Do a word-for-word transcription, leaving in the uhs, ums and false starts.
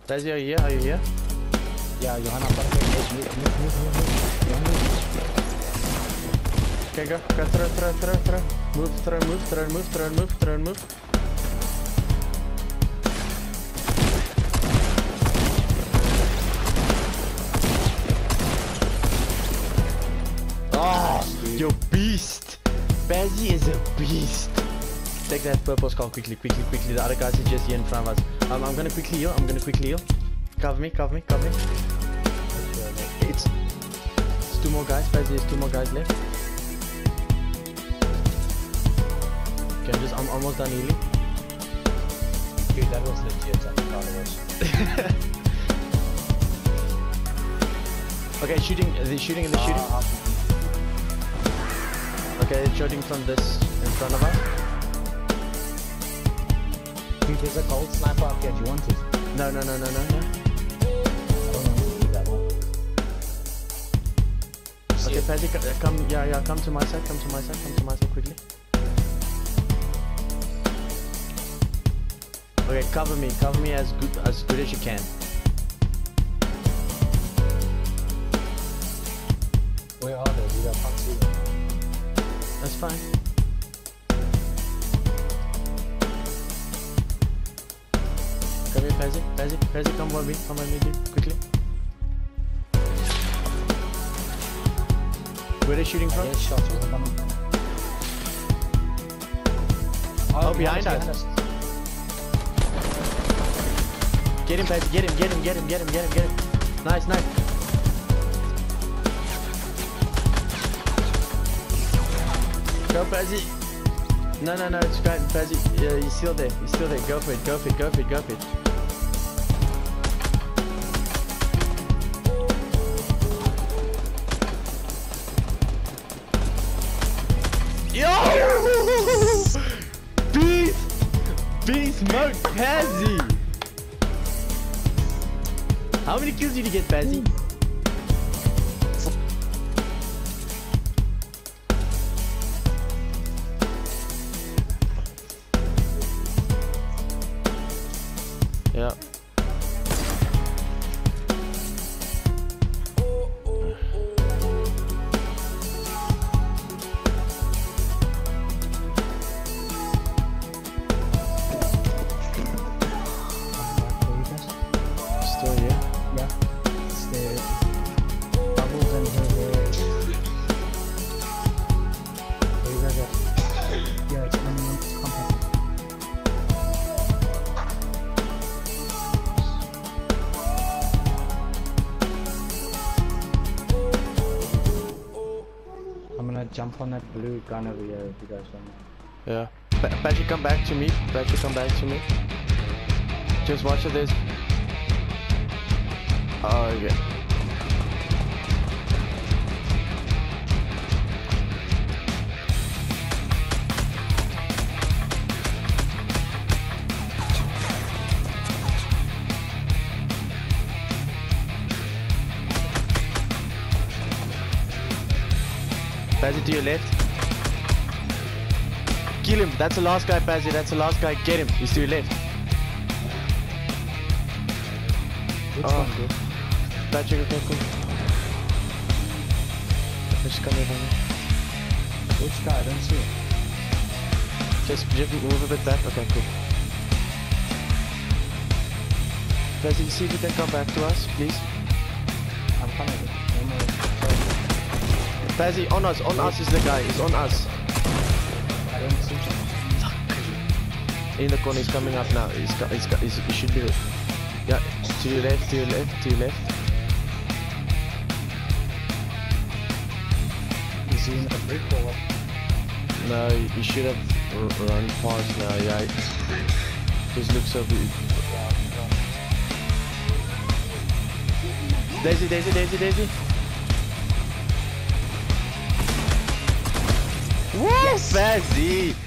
Daisy, are you here? Are you here? Yeah, Johanna, perfect. Move, move, move, move, move. Johanna, move. Okay, go. Go throw, throw, throw, throw. Move, throw, move, throw, move, throw, move, throw, move. Oh, you beast! Bazzy is a beast. Take that purple skull quickly, quickly, quickly. The other guys are just here in front of us. Um, I'm gonna quickly heal. I'm gonna quickly heal. Cover me, cover me, cover me. It's, it's two more guys. Bazzy, there's two more guys left. Okay, I'm just, I'm almost done healing. Dude, that was legit. I'm proud of us. Okay, shooting. They're shooting and they're shooting. Uh, Okay, they're shooting from this in front of us. Dude, there's a gold sniper up here. Do you want it? No, no, no, no, no, no. I don't want to leave that one. Okay, Pazzy, come, yeah, yeah, come to my side, come to my side, come to my side quickly. Okay, cover me, cover me as good as good as you can. Where are they? Dude, I can't see them. That's fine. Come here, Pazzy, Pazzy, Pazzy, come on me, come on me, dude, quickly. Where are they shooting from? There's shots. Where's the coming from? Oh, behind us. us. Get him, Pazzy, get him, get him, get him, get him, get him, get him. Nice, nice. Go, Pazzy. No, no, no, it's fine, Pazzy. Yeah, he's still there, he's still there. Go for it, go for it, go for it, go for it. Yo! Beast! Beast mode, Pazzy! How many kills did you get, Pazzy? Yeah. Still here? Yeah. Stay. Bubbles and her. Where you guys at? Yeah, it's on the compass. I'm gonna jump on that blue gun over here if you guys want. Yeah. Pa Patchy, come back to me. Patchy, come back to me. Just watch this. Oh, okay. Pazzy, to your left. Kill him. That's the last guy, Pazzy. That's the last guy. Get him. He's to your left. Which Oh. one, dude? Pazzy, okay, cool. Just come here, man. Which guy? I don't see it. Just, just move a bit back. Okay, cool. Pazzy, see if you can come back to us, please. I'm coming. No more. Pazzy, on us. On us is the guy. He's on us. I don't see him. In the corner, he's coming up now. He's, got, he's, got, he's he should be. Yeah, to your left, to your left, to your left. Is he in the brick or what? No, you should have r run past now. Yeah, it just looks so big. Daisy, Daisy, Daisy, Daisy. Woo, yes. Pazzy!